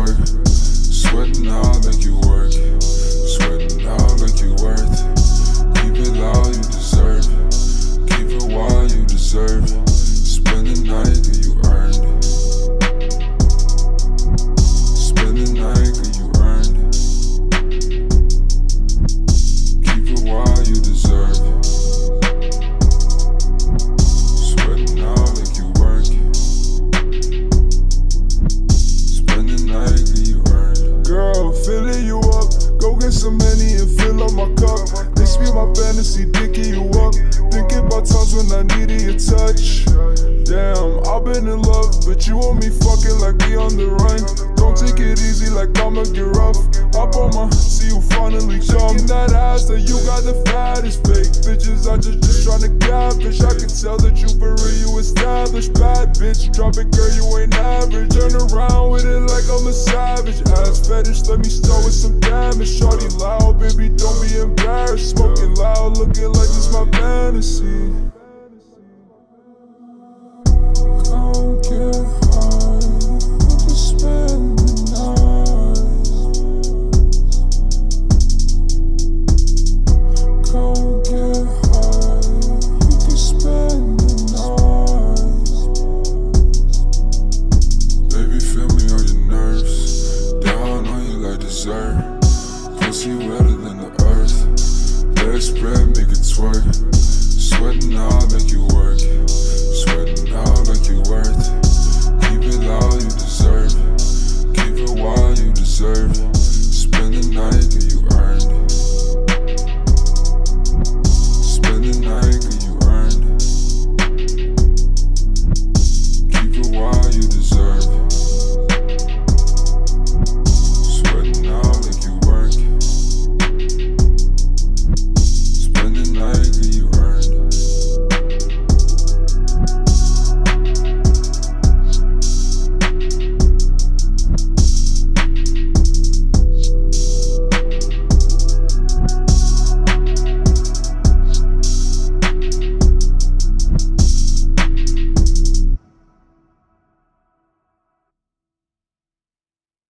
work. Sweating out like you work. Sweating out like you worth. Keep it loud, you deserve. Keep it wild, you deserve. Spend the night that you earned. Spend the night that you earned. Keep it wild, you deserve. Sweating out like you work. Spend the night that you earned. Girl, filling you up. Go get some money and fill up my cup. This be my fantasy, dicking you up. Thinking about times when I needed your touch. Damn, I've been in love, but you want me fucking like we on the run. Don't take it easy like I'ma get rough. Hop on my, see you finally come. That ass that you got the fattest fake bitches. I just tryna catfish. I can tell that you for real, you established. Bad bitch, drop it, girl, you ain't average. Turn around with it like I'm a savage. Ass fetish, let me start with some damage. Shorty loud, baby, don't be embarrassed. Smoking loud, looking like this my fantasy.